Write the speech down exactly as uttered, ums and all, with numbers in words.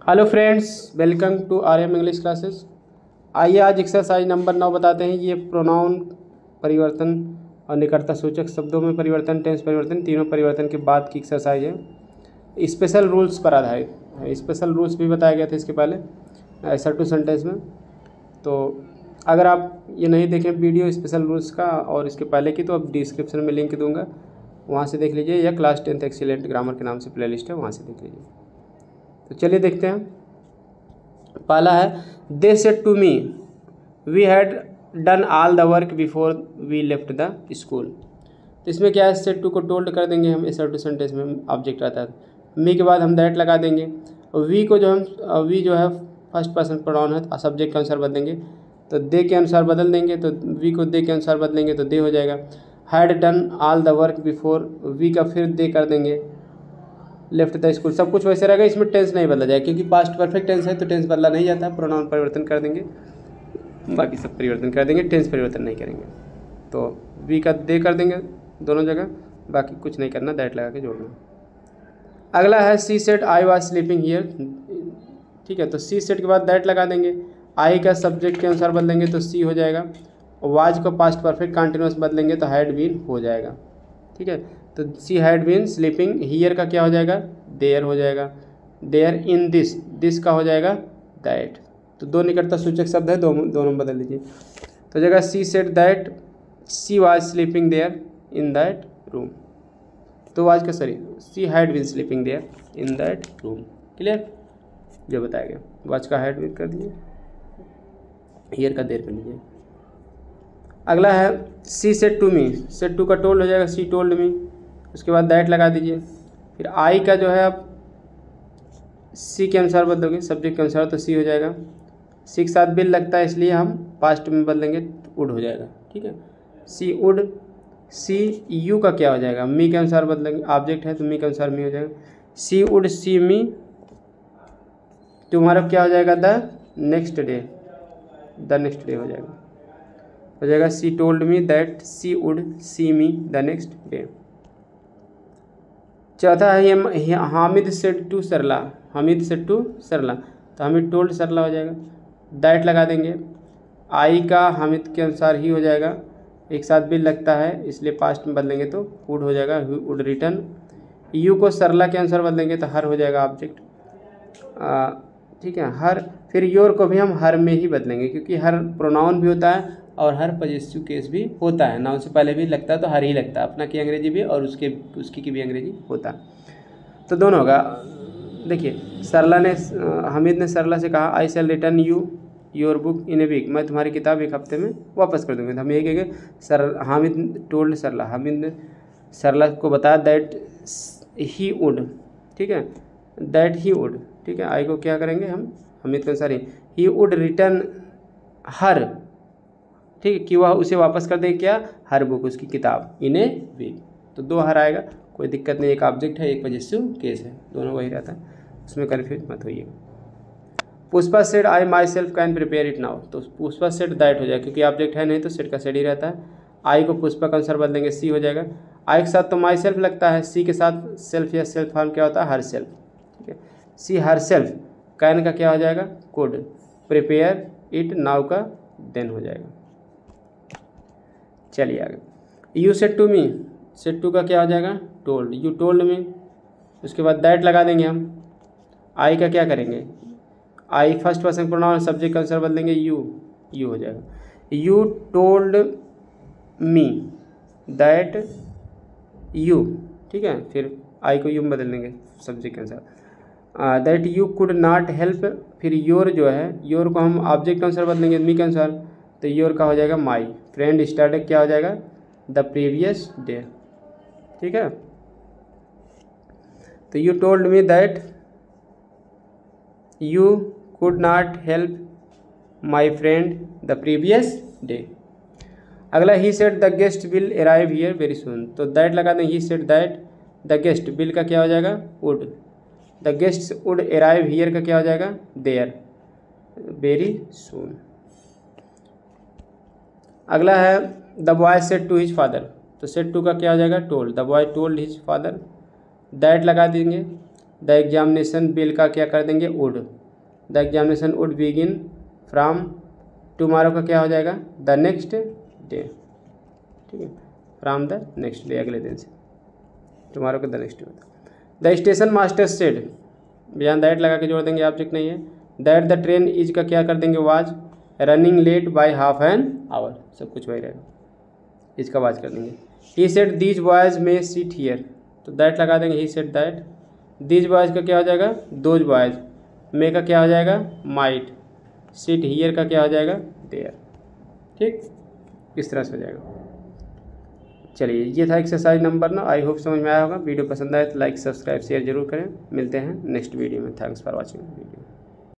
Hello friends, welcome to R M English classes. आइए आज exercise number नौ बताते हैं। ये प्रोनाउन परिवर्तन और निकटता सूचक शब्दों में परिवर्तन, टेंस परिवर्तन, तीनों परिवर्तन के बाद की एक्सरसाइज है। स्पेशल रूल्स पर आधारित है। स्पेशल रूल्स भी बताया गया था इसके पहले असर्टिव सेंटेंस में। तो अगर आप ये नहीं देखें वीडियो स्पेशल रूल्स का और इसके पहले की, तो अब डिस्क्रिप्शन में लिंक दूंगा, वहाँ से देख लीजिए, या क्लास टेंथ एक्सीलेंट ग्रामर के नाम से प्लेलिस्ट है, वहाँ से देख लीजिए। तो चलिए देखते हैं। पहला है, they said to me we had done all the work before we left the school. तो इसमें क्या है, सेड टू को टोल्ड कर देंगे हम, असर्टिव सेंटेंस में ऑब्जेक्ट रहता है। मी के बाद हम दैट लगा देंगे। वी को जो हम वी जो है फर्स्ट पर्सन प्रोनाउन है, सब्जेक्ट के अनुसार बदलेंगे तो दे के अनुसार बदल देंगे, तो वी को दे के अनुसार बदलेंगे तो दे हो जाएगा। Had done all the work before, we का फिर दे कर देंगे, लेफ्ट द स्कूल, सब कुछ वैसे रहेगा। इसमें टेंस नहीं बदला जाएगा क्योंकि पास्ट परफेक्ट टेंस है, तो टेंस बदला नहीं जाता। प्रोनाउन परिवर्तन कर देंगे, बाकी सब परिवर्तन कर देंगे, टेंस परिवर्तन नहीं करेंगे। तो वी का दे कर देंगे दोनों जगह, बाकी कुछ नहीं करना, दैट लगा के जोड़ना। अगला है, she said I was sleeping here. ठीक है, तो सी सेड के बाद दैट लगा देंगे। आई का सब्जेक्ट के अनुसार बदलेंगे तो सी हो जाएगा। वाज को पास्ट परफेक्ट कंटिन्यूस बदलेंगे तो हैड बीन हो जाएगा। ठीक है, तो she had been sleeping. Here का क्या हो जाएगा, देयर हो जाएगा। देयर इन दिस, दिस का हो जाएगा दैट। तो दो निकटता सूचक शब्द है, दो दोनों बदल लीजिए। तो जगह she said that she was sleeping there in that room. तो वाज का sorry she had been sleeping there in that room. Clear, जो बताया गया। वाज का हैड बीन कर दीजिए, हियर का देयर कर लीजिए। अगला है, she said to me. Said to का टोल्ड हो जाएगा, सी टोल्ड मी। उसके बाद दैट लगा दीजिए। फिर आई का जो है आप सी के अनुसार बदलोगे, सब्जेक्ट के अनुसार, तो सी हो जाएगा। सी के साथ बिल लगता है इसलिए हम पास्ट में बदलेंगे तो वुड हो जाएगा। ठीक है, सी वुड। सी यू का क्या हो जाएगा, मी के अनुसार बदलेंगे, ऑब्जेक्ट है तो मी के अनुसार मी हो जाएगा। She would see me. तुम्हारा क्या हो जाएगा, the next day, the next day हो जाएगा हो जाएगा she told me that she would see me the next day. चौथा है, Hamid said to Sarla. Hamid said to Sarla, तो हामिद टोल्ड सरला हो जाएगा। दैट लगा देंगे। आई का हामिद के अनुसार ही हो जाएगा, एक साथ भी लगता है इसलिए पास्ट में बदलेंगे तो वुड हो जाएगा, वुड रिटर्न। यू को सरला के अनुसार बदलेंगे तो हर हो जाएगा ऑब्जेक्ट। ठीक है, हर। फिर योर को भी हम हर में ही बदलेंगे क्योंकि हर प्रोनाउन भी होता है और हर पॉजेसिव केस भी होता है। नाउन से पहले भी लगता है तो हर ही लगता है, अपना की अंग्रेजी भी और उसके उसकी की भी अंग्रेजी होता है। तो दोनों होगा। देखिए, सरला ने हामिद ने सरला से कहा, I shall return you your book in a week. मैं तुम्हारी किताब एक हफ्ते में वापस कर दूँगी। तो हम ये कहेंगे, सर हामिद टोल्ड सरला, हामिद ने सरला को बताया दैट ही वुड। ठीक है, दैट ही वुड। ठीक है, आई को क्या करेंगे हम, हामिद के अनुसार ही, ही वुड रिटर्न हर। ठीक है, कि वह उसे वापस कर दें क्या, हर बुक, उसकी किताब, इन ए वीक। तो दो हर आएगा, कोई दिक्कत नहीं। एक ऑब्जेक्ट है, एक पॉजेसिव केस है, दोनों वही रहता है, उसमें कन्फ्यूज मत होइए। Pushpa said I myself can prepare it now. तो पुष्पा सेड दैट हो जाएगा क्योंकि ऑब्जेक्ट है नहीं तो सेड का सेड ही रहता है। आई को पुष्पा का अनुसार बदलेंगे, सी हो जाएगा। आई के साथ तो माई सेल्फ लगता है, सी के साथ सेल्फ या सेल्फ फॉर्म क्या होता है, हर सेल्फ। ठीक है, सी हर सेल्फ। कैन का क्या हो जाएगा, कुड। प्रिपेयर इट नाउ का देन हो जाएगा। चलिए आगे, you said to me. Said to का क्या हो जाएगा, टोल्ड। यू टोल्ड मी। उसके बाद दैट लगा देंगे हम। आई का क्या करेंगे, I first person pronoun, subject का अनुसार बदलेंगे, यू यू हो जाएगा। You told me that you. ठीक है, फिर आई को यू में बदल देंगे सब्जेक्ट के अनुसार। That you could not help. फिर योर जो है, योर को हम ऑब्जेक्ट के अनुसार बदलेंगे, मी के अनुसार, तो योर का हो जाएगा माई। फ्रेंड स्टार्टेड क्या हो जाएगा, द प्रीवियस डे। ठीक है, तो you told me that you could not help my friend the previous day. अगला, he said the guest will arrive here very soon. तो दैट लगा दें, he said that the guest, will का क्या हो जाएगा, would. The guest would arrive here का क्या हो जाएगा, देयर, वेरी सून। अगला है, the boy said to his father. तो सेड टू का क्या हो जाएगा, told. The boy told his father. That लगा देंगे। द एग्जामिनेशन बिल का क्या कर देंगे, would. The examination would begin from tomorrow का क्या हो जाएगा, द नेक्स्ट डे। ठीक है, फ्रॉम द नेक्स्ट डे, अगले दिन से। टुमारो का द नेक्स्ट डे होता है। The station master said, beyond that लगा के जोड़ देंगे, ऑब्जेक्ट नहीं है। दैट द ट्रेन इज का क्या कर देंगे, was running late by half an hour, सब कुछ वही रहेगा, इसका वाज कर देंगे। He said these boys may sit here, तो दैट लगा देंगे, he said that. These boys का क्या हो जाएगा, दोज बॉयज। मे का क्या हो जाएगा, माइट। सीट हियर का क्या हो जाएगा, देयर। ठीक, इस तरह से हो जाएगा। चलिए, ये था एक्सरसाइज नंबर नौ। आई होप समझ में आया होगा। वीडियो पसंद आए तो लाइक सब्सक्राइब शेयर जरूर करें। मिलते हैं नेक्स्ट वीडियो में। Thanks for watching video.